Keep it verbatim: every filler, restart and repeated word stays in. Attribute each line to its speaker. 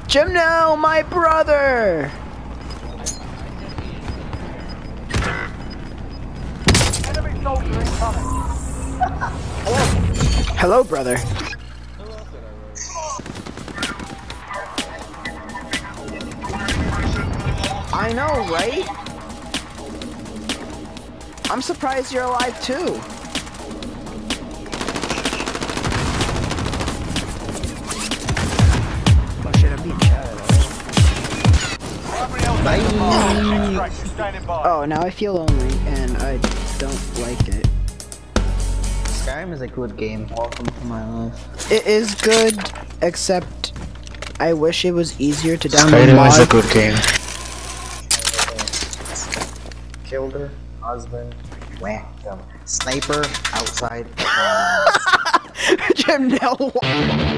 Speaker 1: Jimno, my brother!
Speaker 2: Enemy soldier incoming.
Speaker 1: Hello, brother. I know, right? I'm surprised you're alive too. Oh shit, I'm being shot at. Oh, now I feel lonely and I don't like it.
Speaker 3: Skyrim is a good game. Welcome to my life.
Speaker 1: It is good, except I wish it was easier to download
Speaker 4: Skyrim
Speaker 1: mods.
Speaker 4: is a good game.
Speaker 3: Killed her husband. Whacked him. Sniper outside.
Speaker 1: Jim, no.